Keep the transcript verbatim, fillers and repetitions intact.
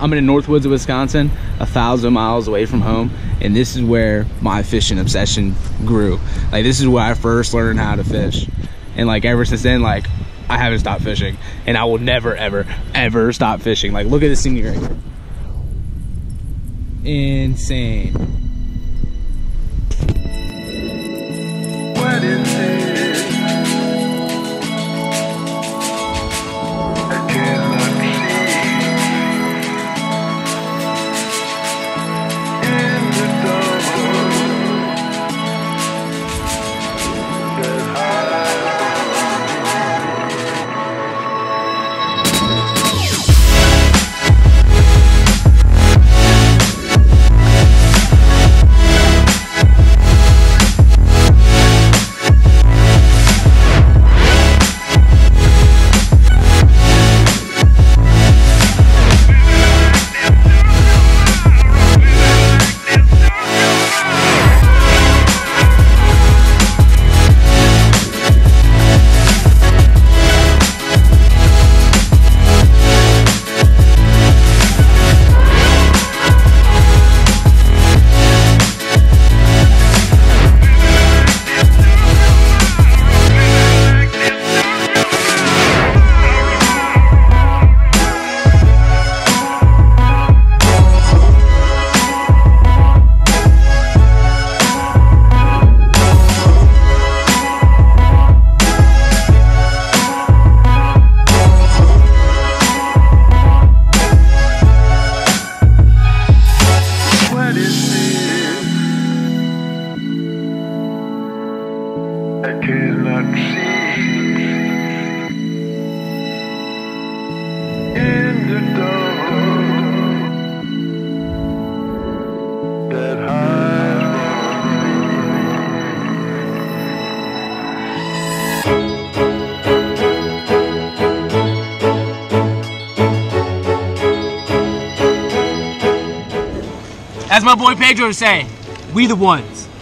I'm in the Northwoods of Wisconsin, a thousand miles away from home, and this is where my fishing obsession grew. Like, this is where I first learned how to fish, and like ever since then, like I haven't stopped fishing, and I will never, ever, ever stop fishing. Like, look at this thing right here. Insane. What is it? I cannot see in the dark that hides. I cannot see in the dark that hides. As my boy Pedro would say, we the ones.